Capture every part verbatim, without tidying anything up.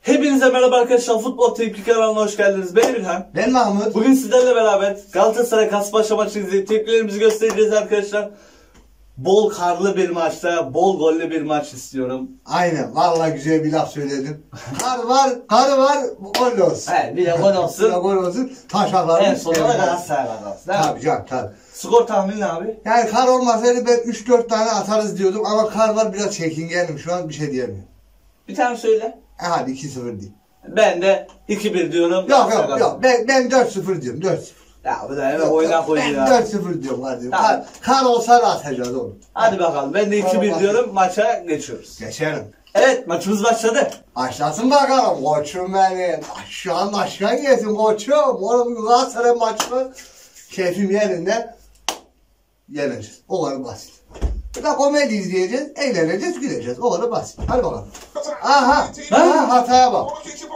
Hepinize merhaba arkadaşlar, Futbol Tepki kanalına hoş geldiniz. Ben İlhan. Ben Mahmut. Bugün sizlerle beraber Galatasaray Kasımpaşa maçını izleyip tepkilerimizi göstereceğiz arkadaşlar. Bol karlı bir maçta, bol gollü bir maç istiyorum. Aynen, vallahi güzel bir laf söyledin. Kar var, kar var, gol olsun. He, bir de gol olsun. Bir de gol olsun, taşaklarımız. En sonunda da Galatasaray kazansın. Tabii canım, tabii. Skor tahmini abi? Yani kar olmasaydı ben üç dört tane atarız diyordum ama kar var, biraz çekingenim şu an, bir şey diyemiyorum. Bir tane söyle. E hadi iki sıfır değil. Ben de iki bir diyorum. Yok yok yok, ben, ben dört sıfır diyorum, dört sıfır. Ya bu da hemen oynak koyuyor ya. Ben dört sıfır diyorum hadi. Tamam. Kar, kar olsa da atacağız oğlum. Hadi bakalım, ben de iki bir diyorum, maça geçiyoruz. Geçelim. Evet, maçımız başladı. Başlasın bakalım koçum benim. Şu an başkan gelsin koçum. Oğlum Galatasaray maçı keyfim yerinde yeneceğiz. O kadar basit. Bir de komedi izleyeceğiz, eğleneceğiz, güleceğiz. O kadar basit. Hadi bakalım. Aha, aha hataya bak.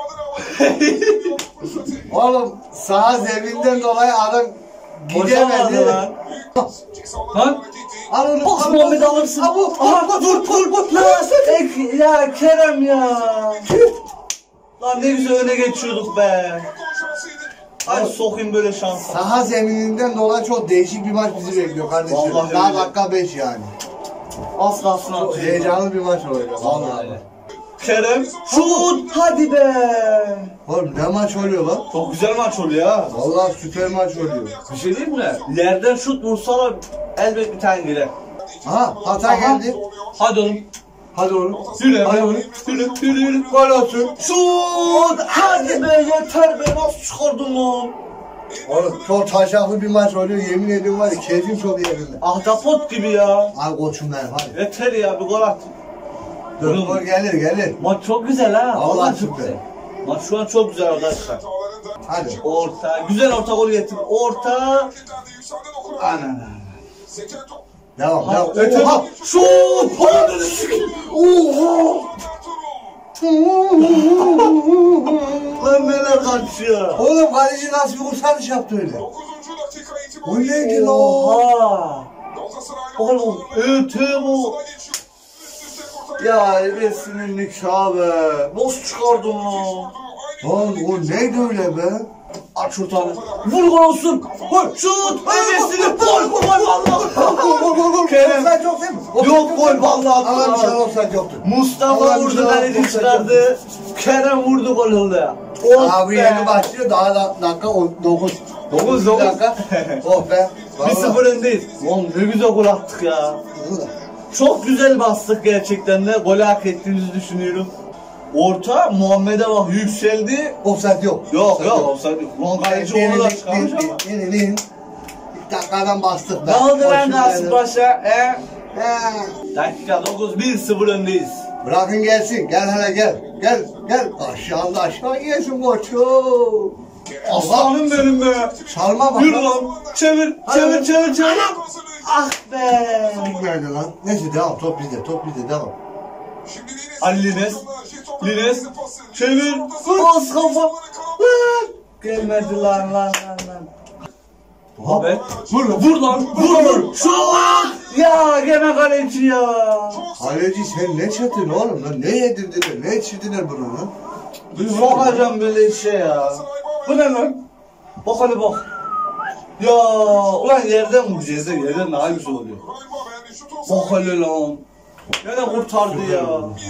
Oğlum saha zeminden dolayı adam gidemedi. Lan. Lan. Al onu. Bas Muhammed alırsın. Abu, Aha dur dur dur. Lan ek, ya Kerem ya. Lan ne güzel öne geçiyorduk be. Hadi sokayım böyle şansa. Saha zemininden dolayı çok değişik bir maç bizi bekliyor kardeşim. Vallahi Daha öyle. dakika beş yani. Az kalsın Çok atıyor. heyecanlı bir maç olacak. Vallahi Vallahi. öyle. Kerem şut hadi be. Oğlum ne maç oluyor lan? Çok güzel maç oluyor ha. Vallahi süper maç oluyor. Bir şey diyeyim mi? Yerden şut vursalar elbet bir tane girer. Aha hata Aha. geldi. Hadi oğlum. Hadi oğlum. Yürü Hadi yürü oğlum. yürü yürü yürü. Gol olsun. Şut! Hadi be yeter be, nasıl çıkardın lan? Oğlum çok taşaklı bir maç oluyor. Yemin ediyorum var ya keyfim çok yerinde. Ahtapot gibi ya. Al koçum benim hadi. Yeter ya, bir gol at. Dur Oğlum. gol gelir gelir. Maç çok güzel ha. Vallahi Vallahi çok süper. güzel. Maç şu an çok güzel arkadaşlar. Hadi. Orta, güzel orta gol getir. Orta. Ana. Devam Ha, devam. öte Oha. bak. Şut! Paranı sikeyim. Oha! Lan neler kaçıyor. Oğlum kaleci nasıl bir kurtarış yaptı öyle? O neydi lan? Oha! Oğlum öte bu. Ya ebesinin nikahı be. Nasıl çıkardın lan? Lan o neydi öyle be? Aç ortanı. Vur gol olsun. Gol. Şut. Ebesinin gol. Gol valla. Gol gol gol. Kerem. Offside yok değil mi? Yok gol vallahi. Allah'ım inşallah offside yoktur. Mustafa Allah'ım vurdu, inşallah kaleci offside çıkardı. Kerem vurdu, gol oldu. Abi yeni başlıyor daha da dakika dokuz. Dokuz, dokuz. dakika. Oh be. bir sıfır öndeyiz. Lan ne güzel gol attık ya. Çok güzel bastık gerçekten de. Golü hak ettiğimizi düşünüyorum. Orta Muhammed'e bak yükseldi. Offside yok. Yok Offside yok offside yok. Lan kaleci onu da çıkarmış ama. Bir dakikadan bastık be. Ne oldu lan Koşun Kasımpaşa? He? He. Dakika dokuz, bir sıfır öndeyiz. Bırakın gelsin. Gel hele gel. Gel gel. Aşağıda aşağı gelsin koçum. Aslanım benim be. Çalma bak. Yürü lan. Çevir, çevir, çevir, çevir. Ah be. Nerede lan? Neyse devam. Top bizde. Top bizde. Devam. Ali Lines. Lines. Çevir. Bas kafa. Lan. Gelmedi lan lan lan lan. Oha be. Vur lan. Vur lan. Vur vur. Şut. Ya gene kaleci ya. Kaleci sen ne çatın oğlum lan? Ne yedirdiler? Ne içirdiler bunu lan? Sokacağım böyle şey ya. Bu ne lan? Bak hadi bak. Ya ulan yerden vuracağız da yerden daha güzel oluyor. Bak hele lan. Gene kurtardı ya.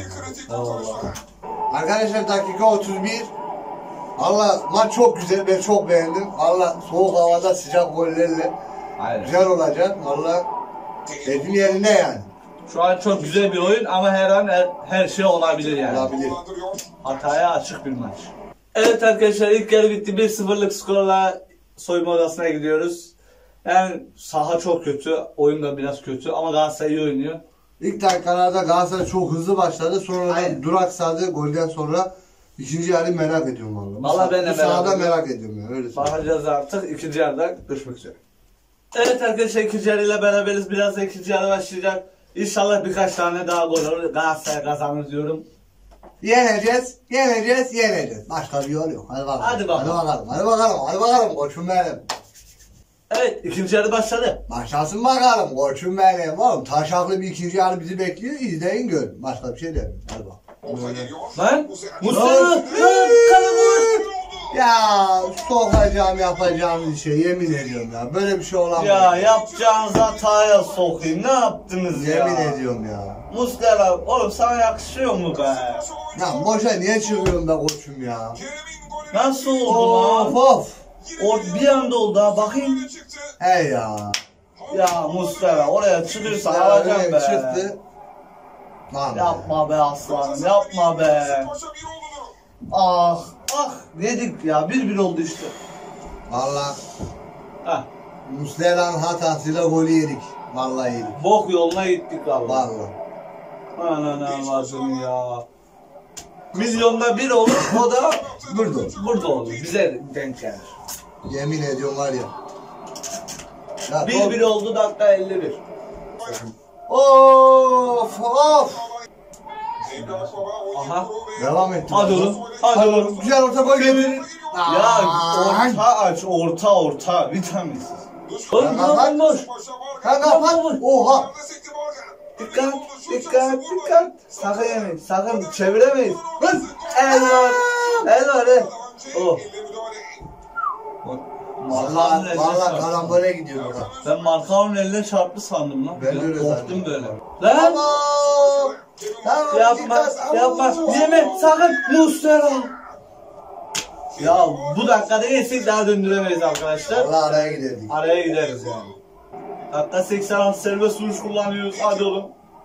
Arkadaşlar dakika otuz bir. Allah maç çok güzel. Ben çok beğendim. Allah soğuk havada sıcak gollerle Hayır. güzel olacak. Allah keyfim yerinde yani. Şu an çok güzel bir oyun ama her an her, her şey olabilir yani. Olabilir. Hataya açık bir maç. Evet arkadaşlar, ilk yarı bitti. bir sıfırlık skorla soyunma odasına gidiyoruz. Yani saha çok kötü, oyun da biraz kötü ama Galatasaray iyi oynuyor. İlk dakikalarda Galatasaray çok hızlı başladı. Sonradan Aynen. duraksadı. Golden sonra ikinci yarıyı merak ediyorum vallahi. Vallahi ben de Bu merak sahada ediyorum. merak ediyorum yani. Öyle söyleyeyim. Bakacağız artık ikinci yarıda, görüşmek üzere. Evet arkadaşlar, ikinci yarıyla beraberiz. Biraz da ikinci yarı başlayacak. İnşallah birkaç tane daha gol olur. Galatasaray kazanır diyorum. Yeneceğiz, yeneceğiz, yeneceğiz. Başka bir yol yok. Hadi bakalım. Hadi bakalım. Hadi bakalım. Hadi bakalım. Hadi bakalım. Koçum benim. Evet, ikinci yarı başladı. Başlasın bakalım. Koçum benim. Oğlum taşaklı bir ikinci yarı bizi bekliyor. İzleyin görün. Başka bir şey demiyorum. Hadi bakalım. Lan Mustafa kale vur. Ya sokacağım yapacağım bir şey yemin ediyorum ya. Böyle bir şey olamaz. Ya yapacağınız hataya sokayım. Ne yaptınız ya? Yemin ediyorum ya. Muslera oğlum sana yakışıyor mu be? Ya boşa niye çıkıyorsun be koçum ya? Nasıl oldu Of lan? of. O bir anda oldu ha bakayım. He ya. Ya Muslera oraya çıkırsa Ya alacağım öyle be. çıktı. Lan be. Yapma be aslanım yapma be. Ah ah dedik ya bir bir oldu işte. Valla Heh, Muslera'nın hatasıyla golü yedik. Vallahi yedik. bok yoluna gittik valla. Valla. Ananı avradım ya. Milyonda bir olur o da Burada. burada olur. Bize denk gelir. Yemin ediyorum var ya. Ya Bir top- bir oldu dakika elli bir. Of of. Aha. Devam et. Hadi oğlum. Hadi oğlum. Güzel orta gol gelir. Ya orta aç orta orta vitaminsiz. Oğlum Kanka bak. ne olmuş? Kanka bak. Oha. Dikkat dikkat dikkat. Sakın yemeyin sakın çeviremeyiz. Hız. El var. El var el. Oh. Markanın Valla eline valla çarptı. karambole gidiyor orada. Ben markanın eline çarptı sandım lan. Ben de öyle Korktum zannettim. böyle. Lan Tamam. Tamam. yapma dikkat. yapma yeme sakın Muslera. Ya bu dakikada yesek daha döndüremeyiz arkadaşlar. Valla araya giderdik. Araya gideriz yani. Dakika seksen altı serbest vuruş kullanıyoruz. Hadi oğlum.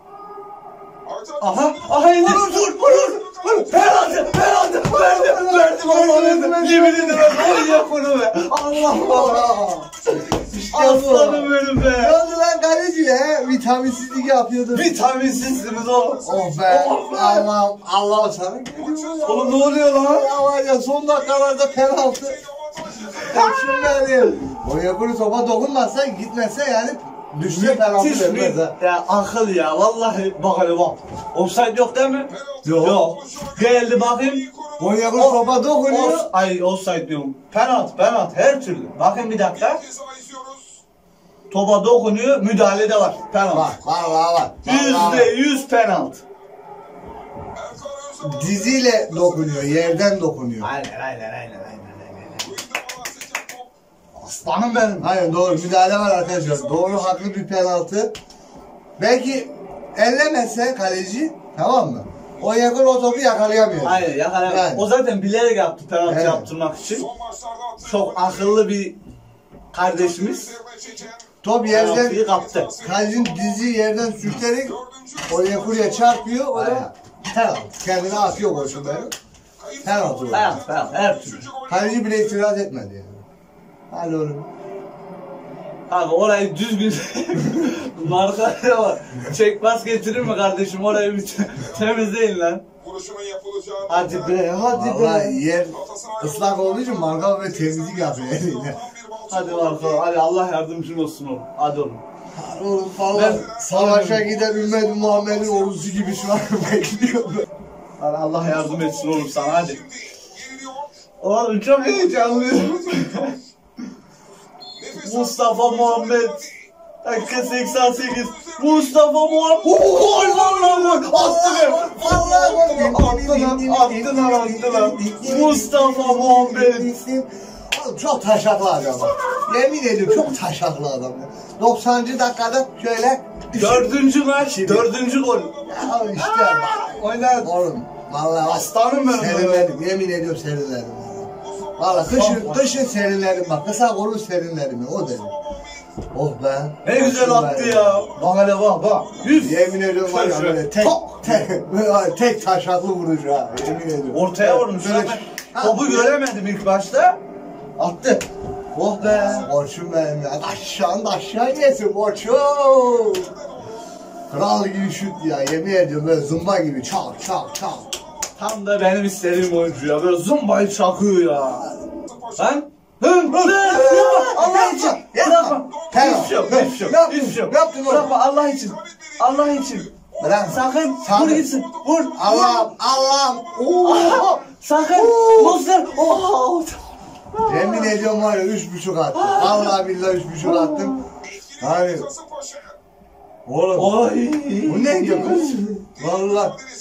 Aha, aha indi. Vur, vur, vur, vur. Penaltı, penaltı. Verdim, verdim. Allah verdim. Yemin ederim ben manyak bunu be. Allah Allah. İşte bu. Aslanım benim Ne be. oldu lan kaleci he? Vitaminsizlik yapıyordu. Vitaminsizsiniz oğlum. Oh be. Oh be. Allah Allah sana geliyor ya. Oğlum ne oluyor lan? Ya var ya son dakikalarda penaltı. Koçum benim. O yakını topa dokunmazsa gitmezse yani düşse penaltı Müthiş vermez bir ha. ya, akıl ya. Vallahi bak hele bak. Offside yok değil mi? Yok. Yok. Geldi bakayım. O yakın topa dokunuyor. Off, ay offside diyorum. Penaltı, penaltı her türlü. Bakın bir dakika. Topa dokunuyor, müdahale de var. Penaltı. Var vallahi var. Yüzde yüz penaltı. Diziyle dokunuyor, yerden dokunuyor. Aynen, aynen, aynen, aynen, aynen. Aslanım benim. Hayır doğru müdahale var arkadaşlar. Doğru haklı bir penaltı. Belki ellemezse kaleci tamam mı? O yakın o topu yakalayamıyor. Aynen, yakalayamadı. Yani. O zaten bilerek yaptı penaltı Evet. yaptırmak için. Çok akıllı bir kardeşimiz. Top Penaltıyı yerden kaptı. kalecinin dizi yerden sürterek oraya kurya çarpıyor. O da Aynen. penaltı. Kendine atıyor koşun benim. Penaltı oldu. Penaltı, penaltı, her türlü. Kaleci bile itiraz etmedi yani. Hadi oğlum. Abi orayı düzgün markaya var. Çek pas getirir mi kardeşim orayı bir temizleyin lan. Hadi be hadi Vallahi be. yer ıslak olduğu için marka ve temizlik yapıyor eliyle. Hadi Marco hadi Allah yardımcın olsun oğlum. Hadi oğlum. Oğlum falan Ben- savaşa giden Ümmet Muhammed'in orucu gibi şu an bekliyorum. Hadi Allah yardım etsin oğlum sana hadi. Oğlum çok heyecanlıyım. Mustafa Muhammed. Dakika seksen sekiz. Mustafa Muhammed. Gol vallahi gol. Attı be. Vallahi gol. Attı lan attı lan attı lan. Mustafa Muhammed. Oğlum çok taşaklı adam. Yemin ediyorum çok taşaklı adam. ya. doksanıncı dakikada şöyle Dördüncü maç. Dördüncü gol. ya işte bak. Oynar. Oğlum vallahi Aslanım benim. serinledim. Yemin ediyorum serinledim. Vallahi kışın, kışın serinledim bak. Kısa golü serinledim. O dedim. Oh be. Ne güzel attı ya. Bak hele bak bak. Yüz. Yemin ediyorum var ya böyle tek tek, böyle tek taşaklı vuruş ha. Yemin ediyorum. Ortaya vurmuş. Böyle- Ben topu göremedim ilk başta. Attı. Oh be. Koçum benim ya. Aşağı aşağı yesin koçum. Kral gibi şut ya. Yemin ediyorum böyle zımba gibi çak çak çak. Tam da benim istediğim oyuncu ya. Böyle zımbayı çakıyor ya. Lan. Hı, hı, Allah için. Bırakma. Hiçbir şey yok. Hiçbir şey yok. Hiçbir şey yok. Yaptın oğlum. Bırakma Allah için. Allah için. Bırak. Sakın. Sakın. Vur gitsin. Vur. Allah'ım Allah'ım. Aha, sakın. Oo. Muslera. Oh. Yemin ediyorum var ya üç buçuk attım. Vallahi billahi üç buçuk attım. Hani oğlum Oy. bu ne diyor kız? Vallahi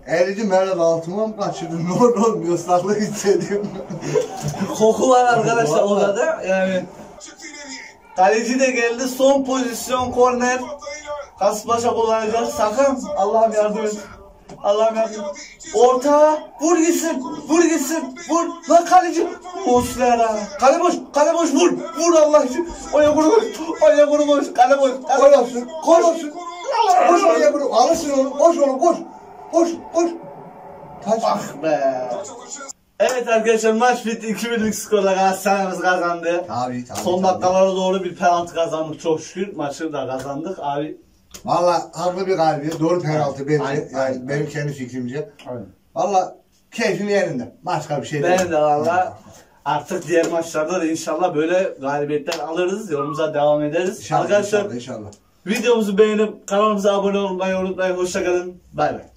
Erici Merhaba altıma mı kaçırdın? Ne olur olmuyor, ıslaklık hissediyorum. Koku var arkadaşlar odada yani. Kaleci de geldi, son pozisyon korner. Kasımpaşa kullanacak, sakın. Allah'ım yardım et. Allah'ım yardım et. Orta, vur gitsin, vur gitsin, vur. Lan kaleci. Muslera. Kale boş, kale boş, vur. Vur Allah için. Oya vur boş, oya vur boş, kale boş. Koş olsun, koş olsun. Koş oraya vur, alırsın onu, koş onu, koş. Koş, koş. Kaç. Ah be. Evet arkadaşlar, maç bitti. iki birlik skorla Galatasaray'ımız kazandı. Tabii tabii. Son tabii. dakikalara doğru bir penaltı kazandık çok şükür. Maçı da kazandık abi. Valla haklı bir galibiyet, doğru penaltı bence. Aynen, Yani aynen. benim kendi fikrimce. Aynen. Valla keyfim yerinde. Başka bir şey değil. Ben de valla artık diğer maçlarda da inşallah böyle galibiyetler alırız. Yolumuza devam ederiz. İnşallah, Arkadaşlar inşallah, inşallah. videomuzu beğenip kanalımıza abone olmayı unutmayın. Hoşçakalın. Bay bay.